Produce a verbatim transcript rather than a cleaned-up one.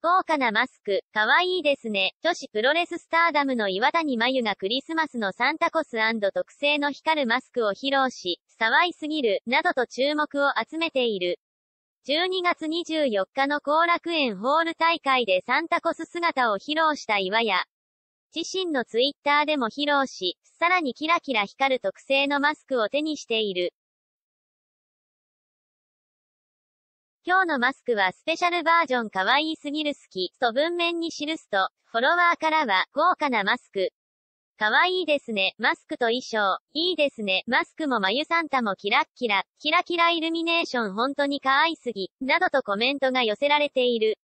豪華なマスク、かわいいですね。女子プロレススターダムの岩谷真由がクリスマスのサンタコス&特製の光るマスクを披露し、騒いすぎる、などと注目を集めている。じゅうにがつにじゅうよっかの後楽園ホール大会でサンタコス姿を披露した岩谷。自身のツイッターでも披露し、さらにキラキラ光る特製のマスクを手にしている。今日のマスクはスペシャルバージョン可愛すぎる好き、と文面に記すと、フォロワーからは、豪華なマスク。可愛いですね、マスクと衣装。いいですね、マスクも眉サンタもキラッキラ。キラキライルミネーション本当に可愛すぎ。などとコメントが寄せられている。